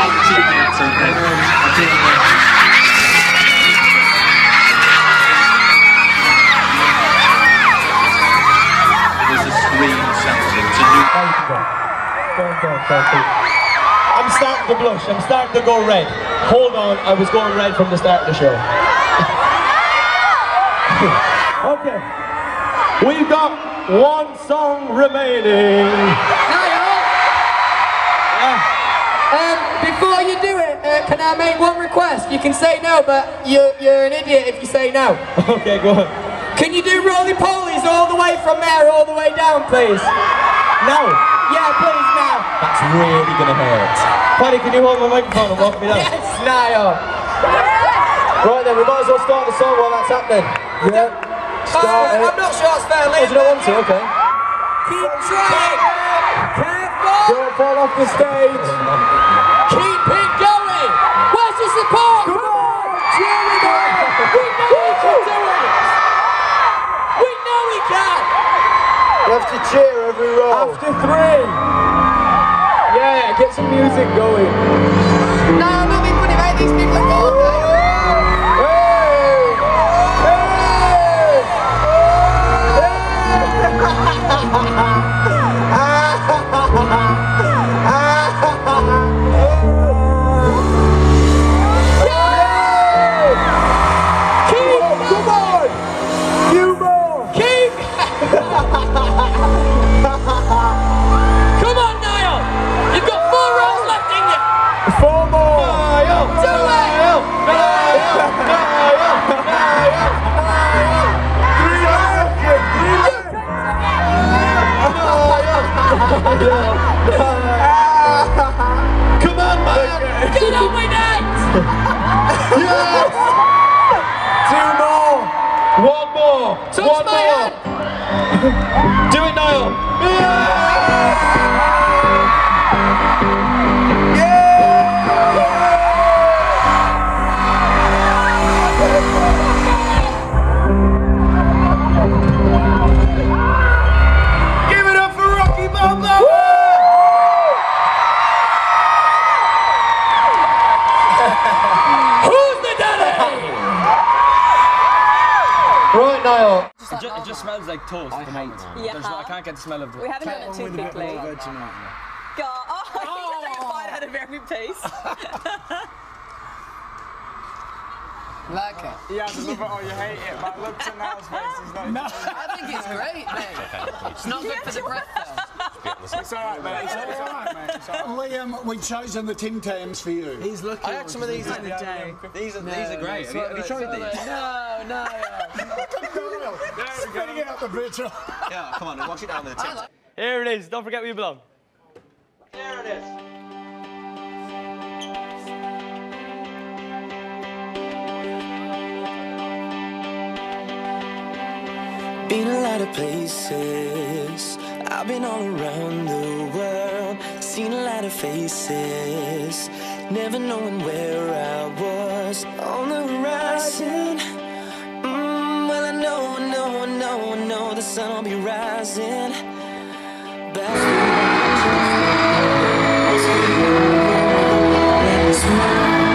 I'm starting to blush, I'm starting to go red. Hold on, I was going red from the start of the show. Okay, we've got one song remaining. Before you do it, can I make one request? You can say no, but you're an idiot if you say no. Okay, go on. Can you do roly-polies all the way from there, all the way down, please? No. Yeah, please, now. That's really gonna hurt. Paddy, can you hold my microphone and walk me down? Yes, Niall. Right then, we might as well start the song while that's happening. Yeah. Start it. I'm not sure it's fair. Oh, you don't want to? Okay. Keep trying. Careful. Don't fall off the stage. Keep it going. Where's your support? Come on, cheer it up. We know we can do it. We know we can. You have to cheer every roll. After 3. Yeah, get some music going. No, I'm not being funny, mate. These people are gold, mate. Come on, Niall! You've got 4 rows left in you! 4 more! Niall! Do it! Niall! Niall! Niall! Niall! Niall! 3 left! 3 left! Niall! Come on, man! Get on with it! Yes! 2 more! 1 more! Touch 1 my more! hand! Do it, Niall! Give it up for Rocky Balboa! Who's the daddy? Right, Niall. It just smells like toast at the moment. Yeah. I can't get the smell of the... We haven't done it too quickly. God, oh, he just bite out of every piece. Like it. Yeah, I love it or you hate it, but looks at Niall's face is like... No. I think it's great, mate. It's not good for the breath, though. It's alright, mate. It's alright, mate. It's alright. We've chosen the Tim Tams for you. He's looking... I had some of these the other day. These are great. Have you tried these? No. Spitting it out the bitch. Yeah, come on, wash it down with the tip. Here it is. Don't forget where you belong. There it is. Been a lot of places, I've been all around the world, seen a lot of faces, never knowing where I was on the horizon. Well, I know the sun will be rising. Back